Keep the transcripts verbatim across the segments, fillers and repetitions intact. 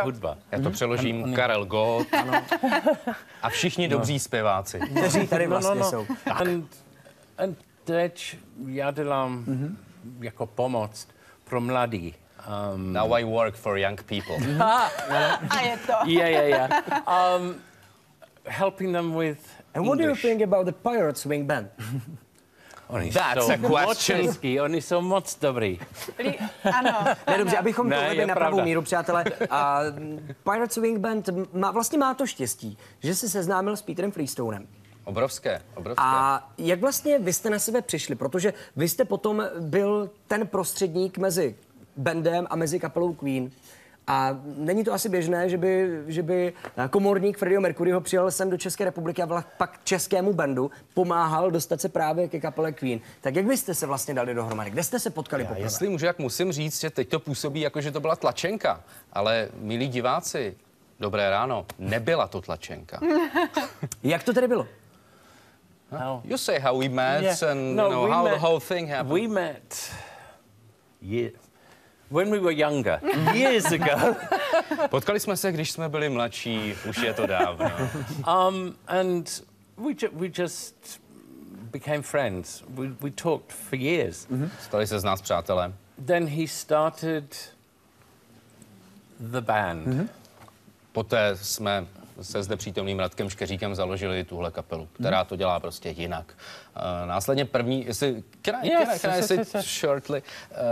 hudba. Já to přeložím, on, Karel Gott a všichni no. dobří zpěváci. Kteří tady vlastně no, no, no. jsou. And, and teď já dělám mm-hmm. jako pomoc pro mladí. Um, Now I work for young people. A je to. Yeah, yeah, yeah. Um, helping them with And what English. do you think about the Pirate Swing Band? Oni That's jsou a question. moc hezký, oni jsou moc dobrý. Ano. Ne, dobře, abychom Ne, to vedli je na pravou pravda. míru, přátelé. A Pirate Swing Band má, vlastně má to štěstí, že se seznámil s Peterem Freestonem. Obrovské, obrovské. A jak vlastně vy jste na sebe přišli? Protože vy jste potom byl ten prostředník mezi bandem a mezi kapelou Queen. A není to asi běžné, že by, že by komorník Freddieho Mercuryho přijel sem do České republiky a pak českému bandu pomáhal dostat se právě ke kapele Queen. Tak jak vy jste se vlastně dali dohromady? Kde jste se potkali poprvé? Jestli můžu, jak musím říct, že teď to působí jako, že to byla tlačenka. Ale, milí diváci, dobré ráno, nebyla to tlačenka. Jak to tedy bylo? Huh? You say how we met Yeah. and No, you know, we how met- the whole thing happened. We met ye- when we were younger, years ago. Potkali jsme se, když jsme byli mladší, už je to dávno. Um, and we, ju- we just became friends. We, we talked for years. Mm-hmm. Stali se z nás přátelé. Then he started the band. Mm-hmm. Poté jsme se zde přítomným Radkem Škeříkem založili tuhle kapelu, která to dělá prostě jinak. Uh, následně první, jestli, can I, Yes, can I, can I yes, sit yes, yes. shortly?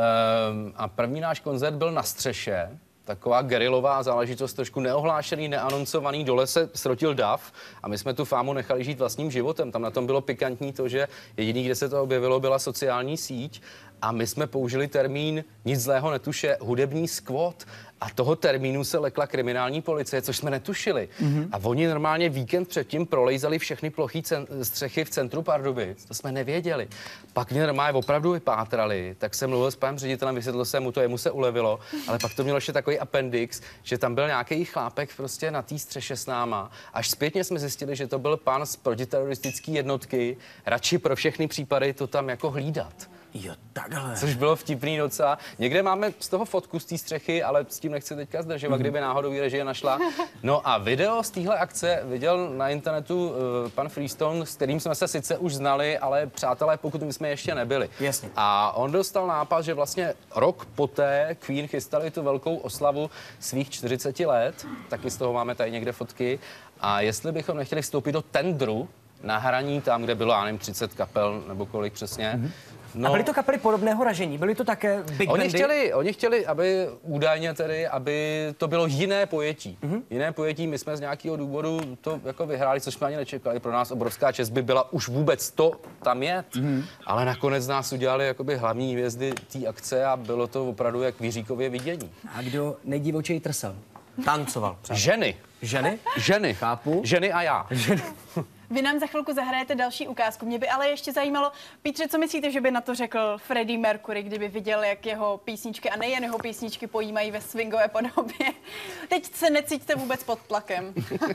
Uh, a první náš koncert byl na střeše, taková gerilová záležitost, trošku neohlášený, neanoncovaný, dole se srotil dav a my jsme tu fámu nechali žít vlastním životem. Tam na tom bylo pikantní to, že jediný, kde se to objevilo, byla sociální síť a my jsme použili termín, nic zlého netuše, hudební skvot. A toho termínu se lekla kriminální policie, což jsme netušili. Mm-hmm. A oni normálně víkend předtím prolejzali všechny plochý cen- střechy v centru Pardubic. To jsme nevěděli. Pak mě normálně opravdu vypátrali, tak jsem mluvil s panem ředitelem, vysvětlil jsem mu to, jemu se ulevilo, ale pak to mělo ještě takový appendix, že tam byl nějaký chlápek prostě na té střeše s náma. Až zpětně jsme zjistili, že to byl pán z protiteroristické jednotky, radši pro všechny případy to tam jako hlídat. Jo, takhle. Což bylo vtipný docela. Někde máme z toho fotku z té střechy, ale s tím nechci teďka zdržovat, mm. kdyby náhodou režie našla. No a video z téhle akce viděl na internetu uh, pan Freestone, s kterým jsme se sice už znali, ale přátelé, pokud my jsme ještě nebyli. Jasně. A on dostal nápad, že vlastně rok poté Queen chystali tu velkou oslavu svých čtyřiceti let, taky z toho máme tady někde fotky. A jestli bychom nechtěli vstoupit do tendru na hraní tam, kde bylo, já nevím, třicet kapel nebo kolik přesně, mm. No. A byly to kapely podobného ražení? Byly to také big oni bandy? chtěli, oni chtěli, aby údajně tedy, aby to bylo jiné pojetí. Mm-hmm. Jiné pojetí, my jsme z nějakého důvodu to jako vyhráli, což jsme ani nečekali. Pro nás obrovská čest by byla už vůbec to tam jet. Mm-hmm. Ale nakonec nás udělali jakoby hlavní hvězdy té akce a bylo to opravdu jak Víříkově vidění. A kdo nejdivočeji trsel? Tancoval. Přátel. Ženy. Ženy? Ženy. Chápu. Ženy a já. Ženy. Vy nám za chvilku zahrajete další ukázku. Mě by ale ještě zajímalo, Pítře, co myslíte, že by na to řekl Freddie Mercury, kdyby viděl, jak jeho písničky a nejen jeho písničky pojímají ve swingové podobě? Teď se necítíte vůbec pod tlakem.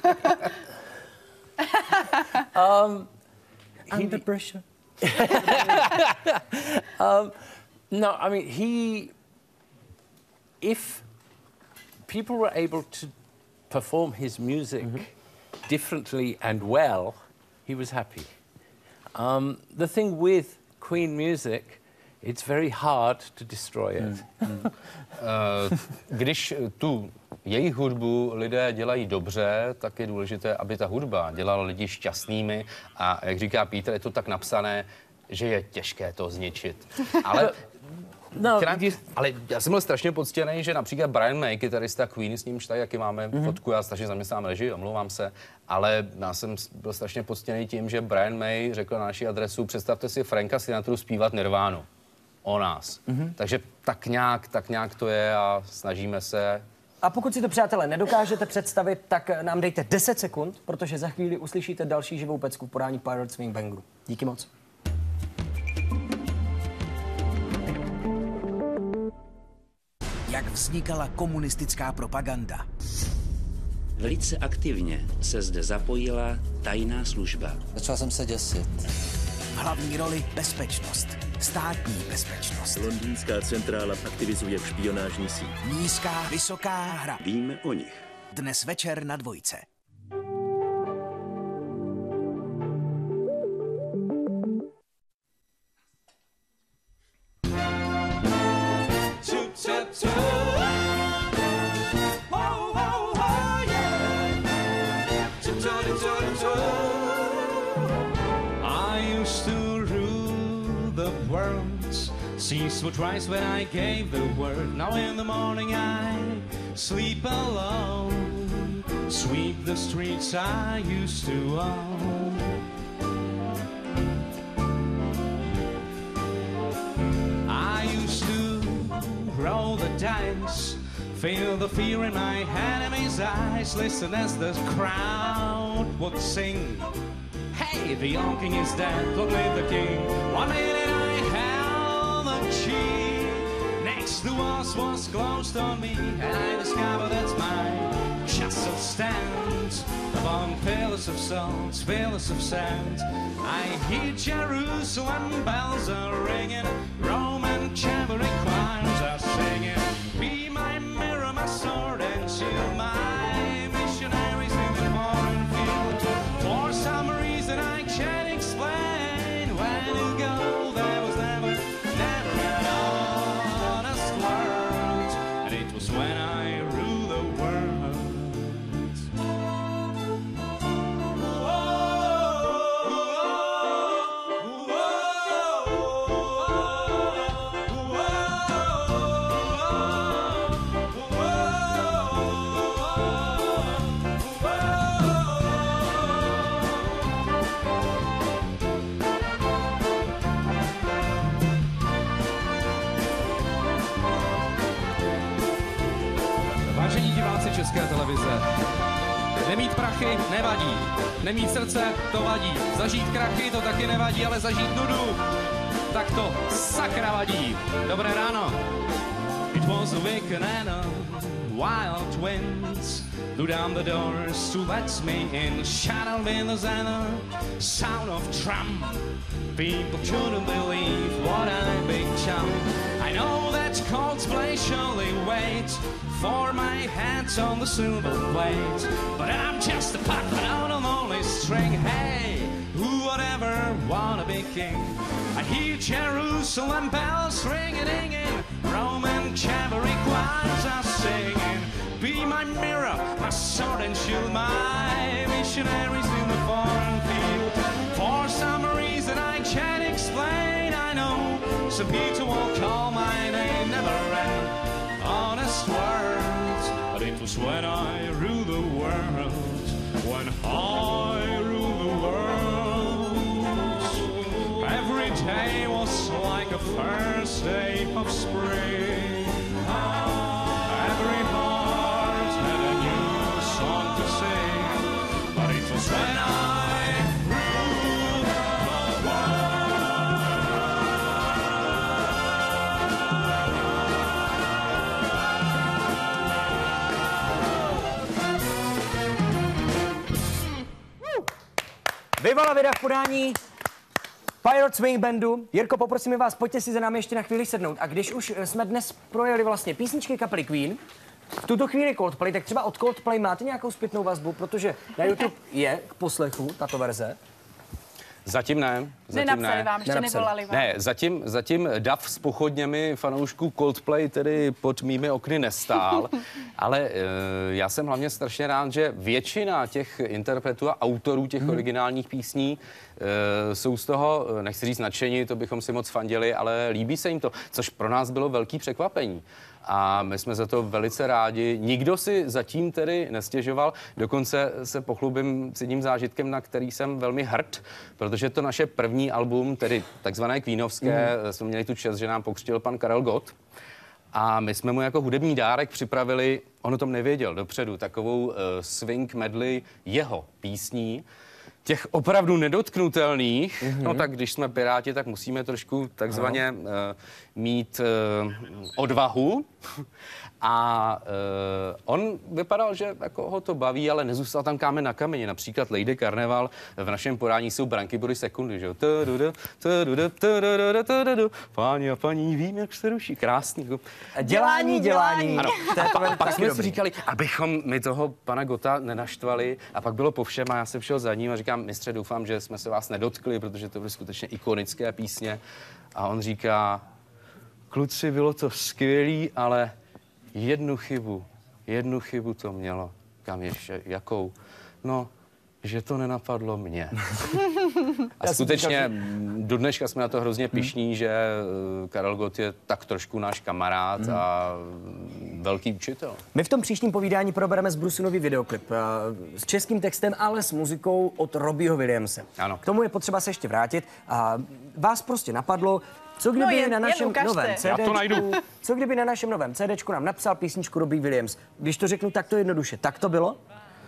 Um, Under pressure. um, no, I mean, he, if people were able to perform his music mm-hmm. differently and well, he was happy. Um, the thing with Queen music, it's very hard to destroy it. Mm. Mm. uh, když tu jejich hudbu lidé dělají dobře, tak je důležité, aby ta hudba dělala lidi šťastnými a jak říká Peter, je to tak napsané, že je těžké to zničit. Ale No, Krát, ale já jsem byl strašně poctěný, že například Brian May, kytarista Queen, s nímž tady jaký máme mm-hmm. fotku, já strašně zaměstnám režii, omlouvám se, ale já jsem byl strašně poctěný tím, že Brian May řekl na naši adresu, představte si Franka Sinatru zpívat Nirvánu o nás. Mm-hmm. Takže tak nějak, tak nějak to je a snažíme se. A pokud si to, přátelé, nedokážete představit, tak nám dejte deset sekund, protože za chvíli uslyšíte další živou pecku v podání Pirate Swing Bandu. Díky moc. Jak vznikala komunistická propaganda. Velice aktivně se zde zapojila tajná služba. Začal jsem se děsit. V hlavní roli bezpečnost. státní bezpečnost. Londýnská centrála aktivizuje špionážní síť. Nízká, vysoká hra. Víme o nich. Dnes večer na Dvojce. Ceased for twice when I gave the word. Now in the morning I sleep alone. Sweep the streets I used to own. I used to roll the dice, feel the fear in my enemy's eyes. Listen as the crowd would sing, hey, the young king is dead, long live the king. One minute I held the key, next the walls was closed on me, and I discovered that my castle stands upon pillars of salt, pillars of sand. I hear Jerusalem bells are ringing, Roman cavalry choirs are singing. Be my mirror, my sword and shield, my missionaries in the foreign field. For some reason I can't explain, when you go there was never, never an honest word, and it was when I ruled the world. Vážení diváci České televize, nemít prachy nevadí, nemít srdce to vadí, zažít krachy to taky nevadí, ale zažít nudu, tak to sakra vadí. Dobré ráno. It was a weekend and a wild winds blew down the doors to let me in. Shadow windows and a sound of drum. People couldn't believe what I become. I know that Coldplay surely wait for my hands on the silver plate, but I'm just a puppet on a lonely string. Hey, who would ever wanna be king? I hear Jerusalem bells ringing, ringing, Roman cavalry choirs are singing. Be my mirror, my sword and shield, my missionaries in the foreign field. For some reason I can't explain, I know some people will call my name, never an honest words, but it was when I ruled the world, when I ruled the world. Every day was like a first day of spring. Every heart had a new song to sing, but it was when I ruled the world. Viva la vida v podání Pirate Swing Bandu. Jirko, poprosím vás, pojďte si za námi ještě na chvíli sednout. A když už jsme dnes projeli vlastně písničky kapely Queen, v tuto chvíli Coldplay, tak třeba od Coldplay máte nějakou zpětnou vazbu, protože na YouTube je k poslechu tato verze. Zatím ne. Zatím Nenapsali ne. vám, ještě Nenapsali. nevolali vám. Ne, zatím, zatím dav s pochodněmi fanoušků Coldplay tedy pod mými okny nestál, ale e, já jsem hlavně strašně rád, že většina těch interpretů a autorů těch hmm. originálních písní e, jsou z toho, nechci říct nadšení, to bychom si moc fandili, ale líbí se jim to, což pro nás bylo velký překvapení. A my jsme za to velice rádi. Nikdo si zatím tedy nestěžoval, dokonce se pochlubím s jedním zážitkem, na který jsem velmi hrd, protože to naše první album, tedy takzvané Queenovské, mm. jsme měli tu čest, že nám pokřtil pan Karel Gott. A my jsme mu jako hudební dárek připravili, on o tom nevěděl dopředu, takovou uh, swing medley jeho písní. těch opravdu nedotknutelných, mm-hmm. no tak když jsme Piráti, tak musíme trošku takzvaně uh, mít uh, odvahu. A uh, on vypadal, že jako ho to baví, ale nezůstal tam kámen na kameni. Například Lady Karneval, v našem podání jsou branky body sekundy, že jo? Páni a paní, vím, jak se ruší. Krásný. Dělání, dělání. Ano. A pa, pak jsme si říkali, abychom my toho pana Gotta nenaštvali, a pak bylo po všem a já jsem šel za ním a říkám, mistře, doufám, že jsme se vás nedotkli, protože to byly skutečně ikonické písně. A on říká, kluci, bylo to skvělý, ale jednu chybu, jednu chybu to mělo. Kam ještě, jakou? No, že to nenapadlo mě. A skutečně do dneška jsme na to hrozně pyšní, hmm. že Karel Gott je tak trošku náš kamarád hmm. a velký učitel. My v tom příštím povídání probereme z Brusu nový videoklip s českým textem, ale s muzikou od Robbieho Williamse. Ano. K tomu je potřeba se ještě vrátit. A vás prostě napadlo, co kdyby no jen, na našem novém CDčku, co kdyby na našem novém CDčku nám napsal písničku Robbie Williams. Když to řeknu takto jednoduše, tak to bylo?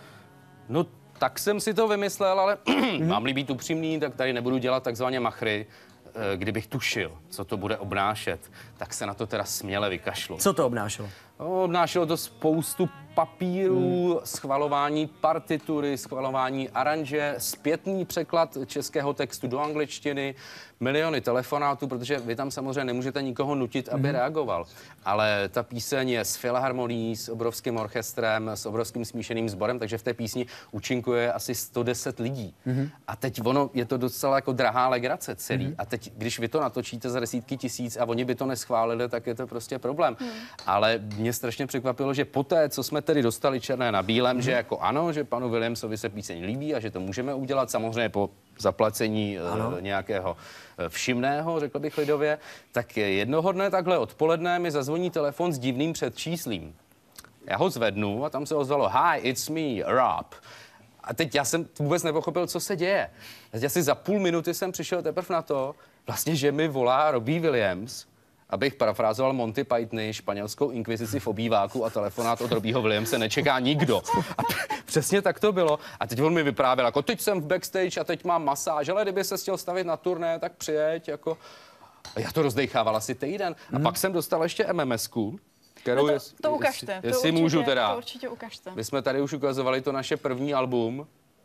No, tak jsem si to vymyslel, ale mám-li být upřímný, tak tady nebudu dělat takzvaně machry. Kdybych tušil, co to bude obnášet, tak se na to teda směle vykašlu. Co to obnášelo? No, obnášelo to spoustu papírů, hmm. schvalování partitury, schvalování aranže, zpětný překlad českého textu do angličtiny, miliony telefonátů, protože vy tam samozřejmě nemůžete nikoho nutit, aby hmm. reagoval. Ale ta píseň je s filharmonií, s obrovským orchestrem, s obrovským smíšeným sborem, takže v té písni účinkuje asi sto deset lidí. Hmm. A teď ono, je to docela jako drahá legrace celý. Hmm. A teď, když vy to natočíte za desítky tisíc a oni by to neschválili, tak je to prostě problém. Hmm. Ale mě strašně překvapilo, že poté, co jsme tedy dostali černé na bílém, hmm. že jako ano, že panu Williamsovi se píseň líbí a že to můžeme udělat, samozřejmě po zaplacení uh, nějakého všimného, řekl bych lidově, tak jednoho dne takhle odpoledne mi zazvoní telefon s divným předčíslím. Já ho zvednu a tam se ozvalo Hi, it's me, Rob. A teď já jsem vůbec nepochopil, co se děje. Teď asi za půl minuty jsem přišel teprve na to, vlastně, že mi volá Robbie Williams, abych parafrázoval Monty Pythony, španělskou inkvizici v obýváku, a telefonát od Robbieho Williamse nečeká nikdo. A přesně tak to bylo. A teď on mi vyprávěl, jako teď jsem v backstage a teď mám masáž, ale kdyby se chtěl stavit na turné, tak přijeď, jako... A já to rozdechával asi týden. A hmm. pak jsem dostal ještě MMSku, kterou... No to, jest, to ukažte. Jestli, to jestli určitě, můžu teda. To určitě ukažte. My jsme tady už ukazovali to naše první album.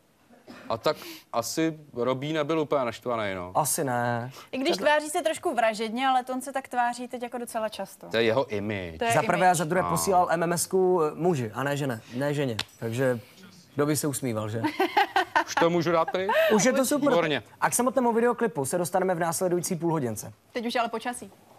A tak asi Robbie nebyl úplně naštvaný, no. Asi ne. I když tváří se trošku vražedně, ale on se tak tváří teď jako docela často. To je jeho image. Za prvé a za druhé posílal MMSku muži, a ne žene, ne ženě. Takže kdo by se usmíval, že? Už to můžu dát pryč? Už je to super. Výborně. A k samotnému videoklipu se dostaneme v následující půlhodince. Teď už ale počasí.